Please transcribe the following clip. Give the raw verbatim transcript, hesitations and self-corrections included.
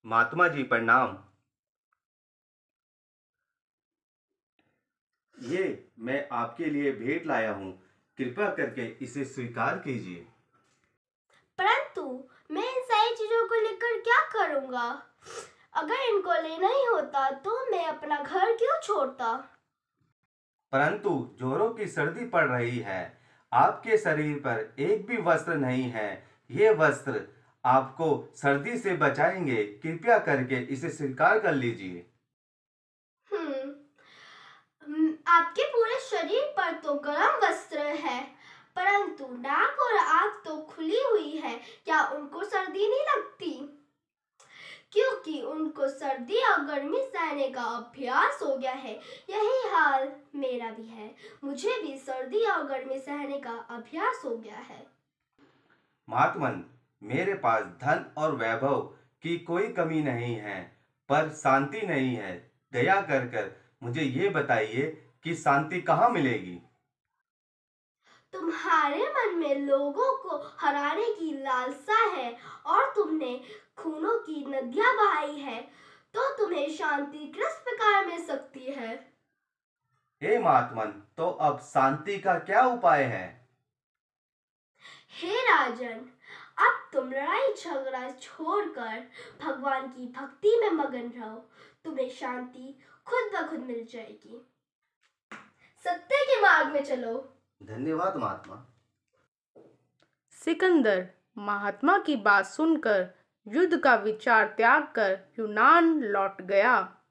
महात्मा जी प्रणाम। ये मैं आपके लिए भेंट लाया हूँ, कृपया करके इसे स्वीकार कीजिए। परंतु मैं इन सारी चीजों को लेकर क्या करूँगा? अगर इनको लेना ही होता तो मैं अपना घर क्यों छोड़ता? परंतु जोरों की सर्दी पड़ रही है, आपके शरीर पर एक भी वस्त्र नहीं है। ये वस्त्र आपको सर्दी से बचाएंगे, कृपया करके इसे स्वीकार कर लीजिए। हम्म, हम्म, आपके पूरे शरीर पर तो गर्म वस्त्र है, परंतु नाक और आंख तो खुली हुई है। क्या उनको सर्दी नहीं लगती? क्योंकि उनको सर्दी और गर्मी सहने का अभ्यास हो गया है। यही हाल मेरा भी है, मुझे भी सर्दी और गर्मी सहने का अभ्यास हो गया है। महात्मन, मेरे पास धन और वैभव की कोई कमी नहीं है, पर शांति नहीं है। दया कर कर मुझे ये बताइए कि शांति कहाँ मिलेगी। तुम्हारे मन में लोगों को हराने की लालसा है और तुमने खूनों की नदियां बहाई है, तो तुम्हें शांति किस प्रकार मिल सकती है? हे महात्मन, तो अब शांति का क्या उपाय है? हे राजन, अब तुम लड़ाई झगड़ा छोड़कर भगवान की भक्ति में मगन रहो। तुम्हें शांति खुद ब खुद मिल जाएगी। सत्य के मार्ग में चलो। धन्यवाद महात्मा। सिकंदर महात्मा की बात सुनकर युद्ध का विचार त्याग कर यूनान लौट गया।